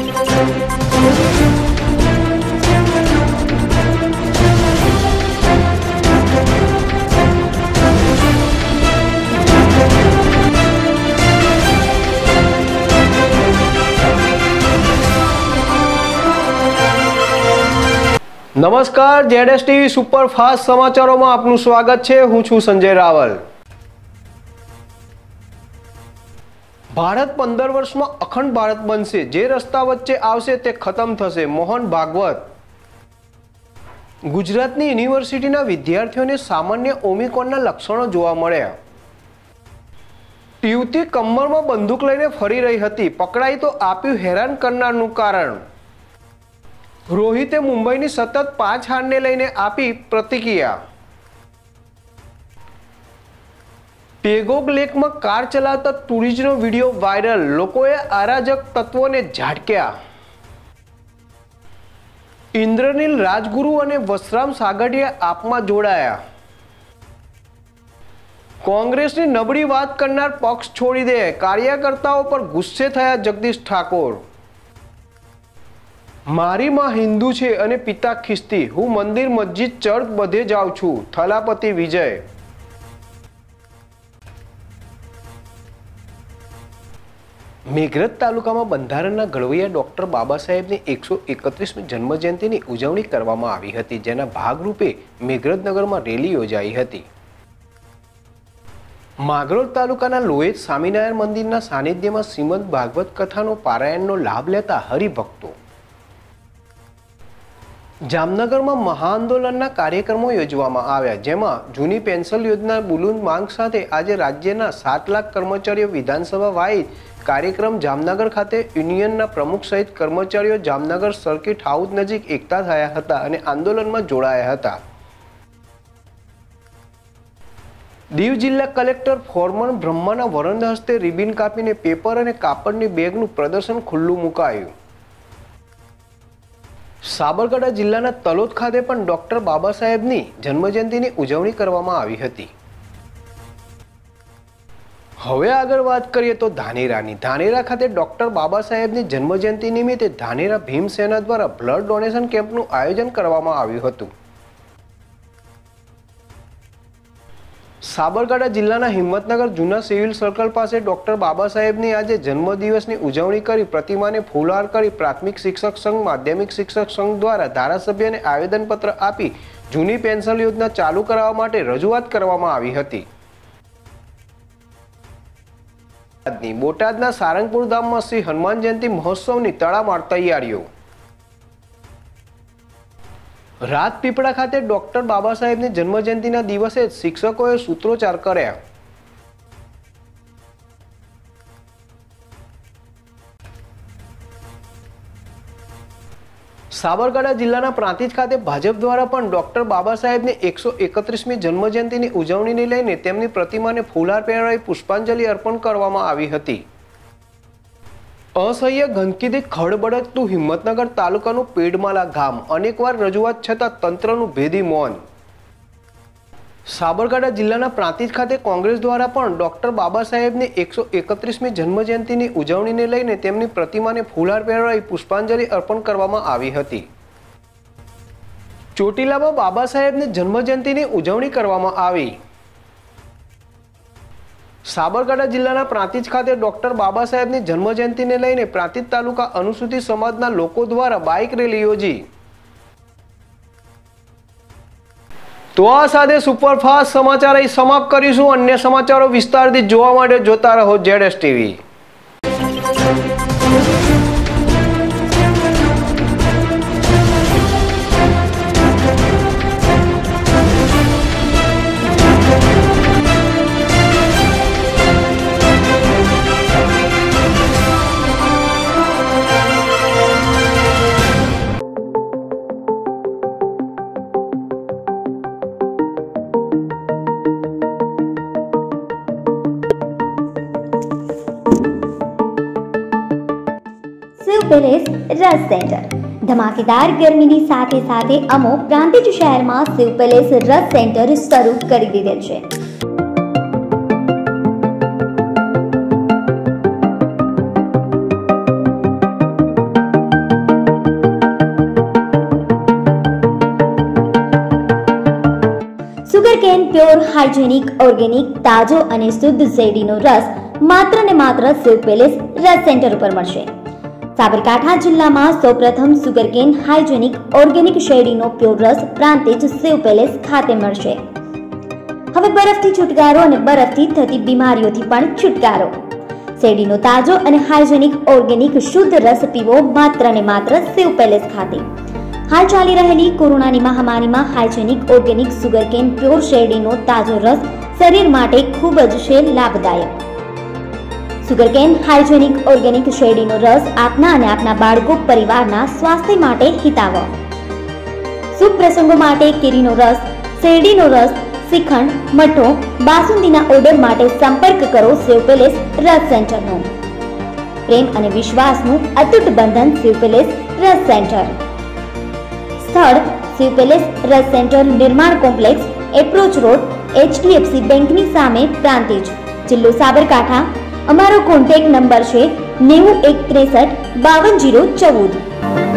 નમસ્કાર, જેડેસ TV superfast સમાચારોમાં આપનું સ્વાગત છે। હું છું સંજય રાવલ। ભારત 15 વર્ષમાં અખંડ ભારત બનશે, જે રસ્તા વચ્ચે આવશે તે ખતમ થશે, મોહન ભાગવત। ગુજરાતની યુનિવર્સિટીના વિદ્યાર્થીઓને સામાન્ય ઓમિક્રોનના લક્ષણો જોવા મળ્યા। યુવતી કમરમાં બંદૂક લઈને ફરી રહી હતી, પકડાઈ તો આપ્યું હેરાન કરનારનું કારણ। રોહિતે મુંબઈની સતત 5 હારને લઈને આપી પ્રતિક્રિયા। પેગોગ લેકમાં કાર ચલાવતા ટુરિસ્ટનો વિડીયો વાયરલ, લોકોએ અરાજક તત્વોને ઝાટક્યા। ઇન્દ્રનીલ રાજગુરુ અને વસરામ સાગઠિયા આપમાં જોડાયા। કોંગ્રેસની નબળી વાત કરનાર પક્ષ છોડી દે, કાર્યકર્તાઓ પર ગુસ્સે થયા જગદીશ ઠાકોર। મારી માં હિન્દુ છે અને પિતા ખ્રિસ્તી, હું મંદિર મસ્જિદ ચર્ચ બધે જાઉં છું, થલાપતિ વિજય। મેઘરજ તાલુકામાં બંધારણના ઘડવૈયા ડોક્ટર બાબા સાહેબની 131મી જન્મજયંતિની ઉજવણી કરવામાં આવી હતી, જેના ભાગરૂપે મેઘરજ નગરમાં રેલી યોજાઈ હતી। માગરોળ તાલુકાના લોહેજ સ્વામિનારાયણ મંદિરના સાનિધ્યમાં શ્રીમદ ભાગવત કથાનો પારાયણનો લાભ લેતા હરિભક્તો। જામનગરમાં મહાઆંદોલનના કાર્યક્રમો યોજવામાં આવ્યા, જેમાં જૂની પેન્શન યોજના બુલંદ માંગ સાથે આજે રાજ્યના 7 લાખ કર્મચારીઓ વિધાનસભા વાઇઝ કાર્યક્રમ જામનગર ખાતે યુનિયનના પ્રમુખ સહિત કર્મચારીઓ જામનગર સર્કિટ હાઉસ નજીક એકઠા થયા હતા અને આંદોલનમાં જોડાયા હતા। દીવ જિલ્લા કલેક્ટર ફોરમન બ્રહ્માના વરદ હસ્તે રિબિન કાપીને પેપર અને કાપડની બેગનું પ્રદર્શન ખુલ્લું મુકાયું। સાબરકાંઠા જિલ્લાના તલોદ ખાતે પણ ડોક્ટર બાબા સાહેબની જન્મજયંતિની ઉજવણી કરવામાં આવી હતી। હવે આગળ વાત કરીએ તો ધાનેરાની। ધાનેરા ખાતે ડોક્ટર બાબા સાહેબની જન્મજયંતિ નિમિત્તે ધાનેરા ભીમ સેના દ્વારા બ્લડ ડોનેશન કેમ્પનું આયોજન કરવામાં આવ્યું હતું। સાબરકાંઠા જિલ્લાના હિંમતનગર જૂના સિવિલ સર્કલ પાસે ડોક્ટર બાબા સાહેબની આજે જન્મદિવસની ઉજવણી કરી પ્રતિમાને ફૂલહાર કરી પ્રાથમિક શિક્ષક સંઘ, માધ્યમિક શિક્ષક સંઘ દ્વારા ધારાસભ્યને આવેદનપત્ર આપી જૂની પેન્શન યોજના ચાલુ કરવા માટે રજૂઆત કરવામાં આવી હતી। બોટાદના સારંગપુર ધામમાં શ્રી હનુમાન જયંતિ મહોત્સવની તડામાર તૈયારીઓ। રાજપીપળા ખાતે ડોક્ટર બાબા સાહેબની જન્મજયંતિના દિવસે શિક્ષકોએ સૂત્રોચ્ચાર કર્યા। સાબરકાંઠા જિલ્લાના પ્રાંતિજ ખાતે ભાજપ દ્વારા પણ ડોક્ટર બાબા સાહેબની 131મી જન્મજયંતિની ઉજવણીને લઈને તેમની પ્રતિમાને ફૂલહાર પહેરાવી પુષ્પાંજલિ અર્પણ કરવામાં આવી હતી। અસહ્ય ગંદકીથી ખળબળતું હિંમતનગર તાલુકાનું પેડમાલા ગામ, અનેકવાર રજૂઆત છતાં તંત્રનું ભેદી મૌન। સાબરકાંઠા જિલ્લાના પ્રાંતિજ ખાતે કોંગ્રેસ દ્વારા પણ ડોક્ટર બાબા સાહેબની 131મી જન્મજયંતિની ઉજવણીને લઈને તેમની પ્રતિમાને ફૂલહાર પહેરાવી પુષ્પાંજલિ અર્પણ કરવામાં આવી હતી। ચોટીલામાં બાબા સાહેબની જન્મજયંતિની ઉજવણી કરવામાં આવી। સાબરકાંઠા જિલ્લાના પ્રાંતિજ ખાતે ડોક્ટર બાબા સાહેબની જન્મજયંતિને લઈને પ્રાંતિજ તાલુકા અનુસૂચિત સમાજના લોકો દ્વારા બાઇક રેલી યોજી। તો આ સાથે સુપરફાસ્ટ સમાચાર અહીં સમાપ્ત કરીશું। અન્ય સમાચારો વિસ્તારથી જોવા માટે જોતા રહો જેડેસ ટીવી। પેલેસ રસ સેન્ટર ધમાકેદાર ગરમીની સાથે સાથે અમો પ્રાંતિજ શહેરમાં શિવ પેલેસ રસ સેન્ટર શરૂ કરી દીધેલ છે। પ્યોર હાઇજેનિક ઓર્ગેનિક તાજો અને શુદ્ધ શેરડીનો રસ માત્ર ને માત્ર શિવ પેલેસ રસ સેન્ટર ઉપર મળશે। સાબરકાંઠા જિલ્લામાં સૌપ્રથમ સુગરકેન હાઇજેનિક ઓર્ગેનિક શેરડીનો પ્યોર રસ પ્રાંતિજ શિવ પેલેસ ખાતે મળશે। હવે બરફથી છુટકારો અને બરફથી થતી બીમારીઓથી પણ છુટકારો। શેરડીનો તાજો અને હાઇજેનિક ઓર્ગેનિક શુદ્ધ રસ પીવો માત્ર ને માત્ર શિવ પેલેસ ખાતે। હાલ ચાલી રહેલી કોરોનાની મહામારીમાં હાઇજેનિક ઓર્ગેનિક સુગરકેન પ્યોર શેરડીનો તાજો રસ શરીર માટે ખૂબ જ છે લાભદાયક। સુગરકેન હાઇજેનિક ઓર્ગેનિક શેરડીનો રસ આપના અને આપના બાળકો પરિવારના સ્વાસ્થ્ય માટે હિતાવહ। શુભ પ્રસંગો માટે કેરીનો રસ, શેરડીનો રસ, શ્રીખંડ, મઠો, બાસુંદીના ઓર્ડર માટે સંપર્ક કરો શિવ પેલેસ રસ સેન્ટરનો। પ્રેમ અને વિશ્વાસનું અતૂટ બંધન શિવ પેલેસ રસ સેન્ટર। સ્થળ શિવ પેલેસ રસ સેન્ટર, નિર્માણ કોમ્પ્લેક્સ, એપ્રોચ રોડ, HDFC બેંકની સામે, પ્રાંતિજ, જિલ્લો સાબરકાંઠા। અમારો કોન્ટેક્ટ નંબર છે 9163 52 014।